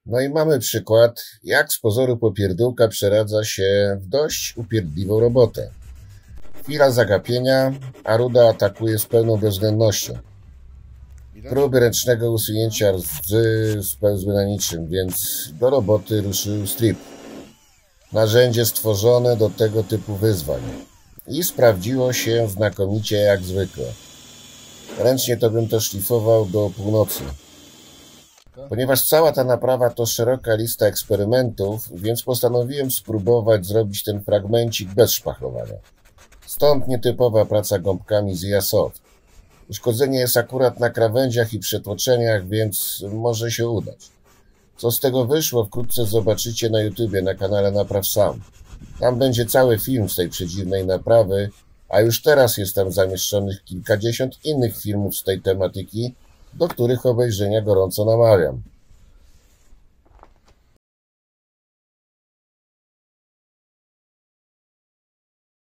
No i mamy przykład, jak z pozoru popierdółka przeradza się w dość upierdliwą robotę. Chwila zagapienia, a Ruda atakuje z pełną bezwzględnością. Próby ręcznego usunięcia rdzy spełzły na niczym, więc do roboty ruszył strip. Narzędzie stworzone do tego typu wyzwań. I sprawdziło się znakomicie jak zwykle. Ręcznie to bym to szlifował do północy. Ponieważ cała ta naprawa to szeroka lista eksperymentów, więc postanowiłem spróbować zrobić ten fragmencik bez szpachlowania. Stąd nietypowa praca gąbkami z IA Soft. Uszkodzenie jest akurat na krawędziach i przetłoczeniach, więc może się udać. Co z tego wyszło, wkrótce zobaczycie na YouTubie, na kanale Napraw Sam. Tam będzie cały film z tej przedziwnej naprawy, a już teraz jest tam zamieszczonych kilkadziesiąt innych filmów z tej tematyki, do których obejrzenia gorąco namawiam.